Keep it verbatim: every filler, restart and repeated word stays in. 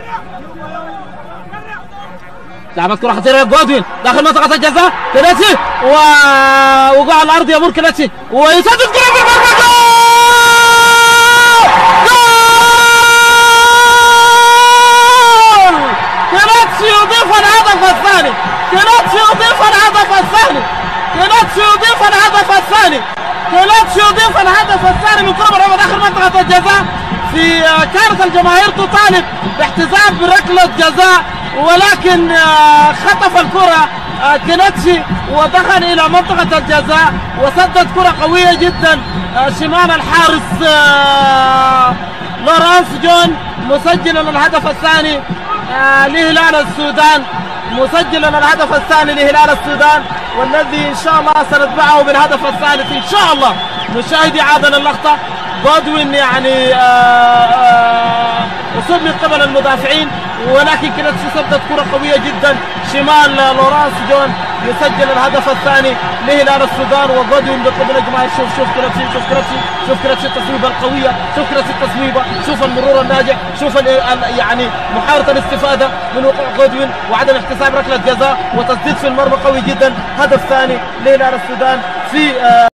لعبت كرة خطيرة جودوين داخل منطقة الجزاء. كناتشي ووقع على الأرض يمر كناتشي ويسدد كرة في المرمى. جول! كناتشي يضيف الهدف الثاني. كناتشي يضيف الهدف الثاني. كناتشي يضيف الهدف الثاني. كناتشي يضيف الهدف الثاني من كرة مرمى داخل منطقة الجزاء. في كانت الجماهير تطالب باحتساب بركلة جزاء، ولكن خطف الكرة كناتشي ودخل إلى منطقة الجزاء وسدد كرة قوية جدا شمال الحارس لورانس جون، مسجلا الهدف الثاني لهلال السودان. مسجلا الهدف الثاني لهلال السودان، والذي إن شاء الله سنتبعه بالهدف الثالث إن شاء الله. مشاهدي عادل اللقطة، جودوين يعني أصيب من قبل المدافعين، ولكن كناتشي سدد كرة قوية جدا شمال لورانس جون يسجل الهدف الثاني لهلال السودان. وجودوين بقبل الجماهير. شوف شوف كناتشي شوف كناتشي شوف كناتشي التصويبة القوية، شوف كناتشي التصويبة، شوف المرور الناجح، شوف يعني محاولة الاستفادة من وقوع جودوين وعدم احتساب ركلة جزاء وتسديد في المرمى قوي جدا. هدف ثاني لهلال السودان في